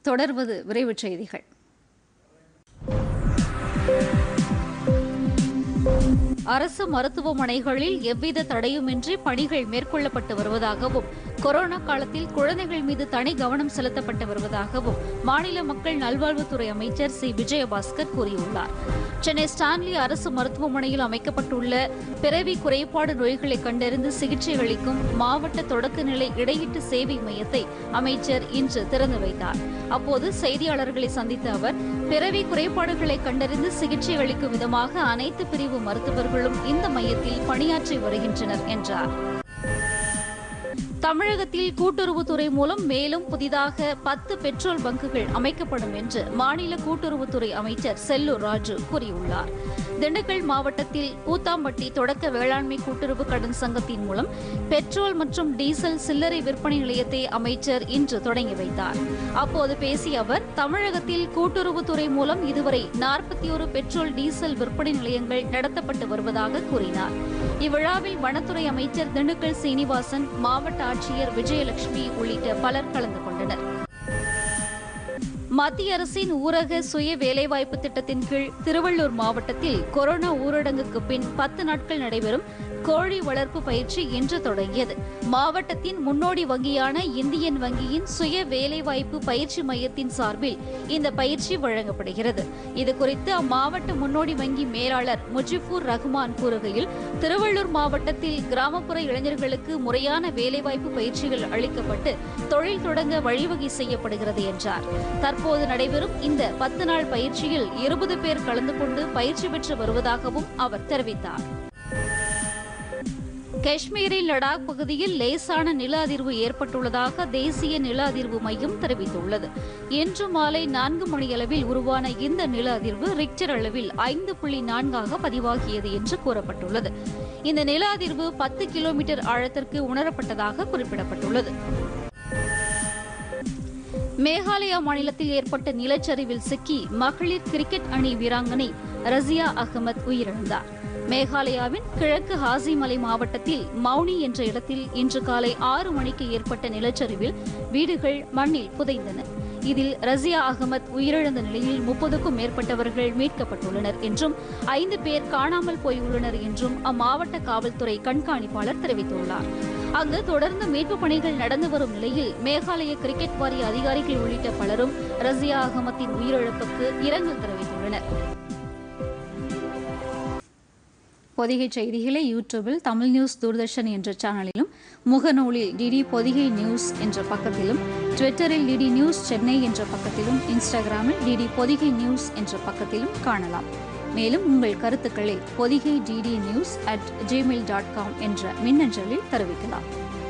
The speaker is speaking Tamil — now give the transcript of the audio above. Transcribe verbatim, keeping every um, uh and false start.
தொடர்வது விரைவுச் செய்திகள். அரசு மருத்துவமனைகளில் எவ்வித தடையுமின்றி பணிகள் மேற்கொள்ளப்பட்டு வருவதாகவும் கொரோனா காலத்தில் குழந்தைகள் மீது தனி கவனம் செலுத்தப்பட்டு வருவதாகவும் மாநில மக்கள் நல்வாழ்வுத்துறை அமைச்சர் சி விஜயபாஸ்கர் கூறியுள்ளார். சென்னை ஸ்டான்லி அரசு மருத்துவமனையில் அமைக்கப்பட்டுள்ள பிறவி குறைபாடு நோய்களை கண்டறிந்து சிகிச்சை அளிக்கும் மாவட்ட தொடக்கநிலை இடையீட்டு சேவை மையத்தை அமைச்சர் இன்று திறந்து வைத்தார். அப்போது செய்தியாளர்களை சந்தித்த அவர், பிறவி குறைபாடுகளை கண்டறிந்து சிகிச்சை அளிக்கும் விதமாக அனைத்து பிரிவு மருத்துவர்களும் இந்த மையத்தில் பணியாற்றி வருகின்றனர் என்றார். தமிழகத்தில் கூட்டுறவுத்துறை மூலம் மேலும் புதிதாக பத்து பெட்ரோல் பங்குகள் அமைக்கப்படும் என்று மாநில கூட்டுறவுத்துறை அமைச்சர் செல்லூர் ராஜு கூறியுள்ளார். திண்டுக்கல் மாவட்டத்தில் பூத்தாம்பட்டி தொடக்க வேளாண்மை கூட்டுறவு கடன் சங்கத்தின் மூலம் பெட்ரோல் மற்றும் டீசல் சில்லறை விற்பனை நிலையத்தை அமைச்சர் இன்று தொடங்கி வைத்தார். அப்போது பேசிய அவர், தமிழகத்தில் கூட்டுறவுத்துறை மூலம் இதுவரை நாற்பத்தி ஒரு பெட்ரோல் டீசல் விற்பனை நிலையங்கள் நடத்தப்பட்டு வருவதாக கூறினார். இவ்விழாவில் வனத்துறை அமைச்சர் திண்டுக்கல் சீனிவாசன், மாவட்ட ஆட்சியர் விஜயலட்சுமி உள்ளிட்ட பலர் கலந்து கொண்டனர். மத்திய அரசின் ஊரக சுய வேலைவாய்ப்பு திட்டத்தின் கீழ் திருவள்ளூர் மாவட்டத்தில் கொரோனா ஊரடங்குக்கு பின் பத்து நாட்கள் நடைபெறும் கோழி வளர்ப்பு பயிற்சி இன்று தொடங்கியது. மாவட்டத்தின் முன்னோடி வங்கியான இந்தியன் வங்கியின் சுய வேலைவாய்ப்பு பயிற்சி மையத்தின் சார்பில் இந்த பயிற்சி வழங்கப்படுகிறது. இதுகுறித்து அம்மாவட்ட முன்னோடி வங்கி மேலாளர் முஜிபூர் ரஹ்மான் கூறுகையில், திருவள்ளூர் மாவட்டத்தில் கிராமப்புற இளைஞர்களுக்கு முறையான வேலைவாய்ப்பு பயிற்சிகள் அளிக்கப்பட்டு தொழில் தொடங்க வழிவகை செய்யப்படுகிறது என்றார். தற்போது நடைபெறும் இந்த பத்து நாள் பயிற்சியில் இருபது பேர் கலந்து கொண்டு பயிற்சி பெற்று வருவதாகவும் அவர் தெரிவித்தார். காஷ்மீரில் லடாக் பகுதியில் லேசான நில அதிர்வு ஏற்பட்டுள்ளதாக தேசிய நில அதிர்வு மையம் தெரிவித்துள்ளது. இன்று மாலை நான்கு மணியளவில் உருவான இந்த நில அதிர்வு ரிக்டர் அளவில் ஐந்து புள்ளி நான்காக பதிவாகியது என்று கூறப்பட்டுள்ளது. இந்த நில அதிர்வு பத்து கிலோமீட்டர் ஆழத்திற்கு உணரப்பட்டதாக குறிப்பிடப்பட்டுள்ளது. மேகாலயா மாநிலத்தில் ஏற்பட்ட நிலச்சரிவில் சிக்கி மகளிர் கிரிக்கெட் அணி வீராங்கனை ரசியா அகமது உயிரிழந்தார். மேகாலயாவின் கிழக்கு ஹாசிமலை மாவட்டத்தில் மவுனி என்ற இடத்தில் இன்று காலை ஆறு மணிக்கு ஏற்பட்ட நிலச்சரிவில் வீடுகள் மண்ணில் புதைந்தன. இதில் ரசியா அகமது உயிரிழந்த நிலையில் முப்பதுக்கும் மேற்பட்டவர்கள் மீட்கப்பட்டுள்ளனர் என்றும் ஐந்து பேர் காணாமல் போயுள்ளனர் என்றும் அம்மாவட்ட காவல்துறை கண்காணிப்பாளர் தெரிவித்துள்ளார். அங்கு தொடர்ந்து மீட்புப் பணிகள் நடந்து வரும் நிலையில் மேகாலய கிரிக்கெட் வாரிய அதிகாரிகள் உள்ளிட்ட பலரும் ரசியா அகமதின் உயிரிழப்புக்கு இரங்கல் தெரிவித்துள்ளனர். பொதிகை செய்திகளை யூடியூபில் தமிழ் நியூஸ் தூர்தர்ஷன் என்ற சேனலிலும், முகநூலில் டிடி பொதிகை நியூஸ் என்ற பக்கத்திலும், ட்விட்டரில் டிடி நியூஸ் சென்னை என்ற பக்கத்திலும், இன்ஸ்டாகிராமில் டிடி பொதிகை நியூஸ் என்ற பக்கத்திலும் காணலாம். மேலும் உங்கள் கருத்துக்களை Podhigai DD news at Gmail dot com என்ற மின்னஞ்சலில் தெரிவிக்கலாம்.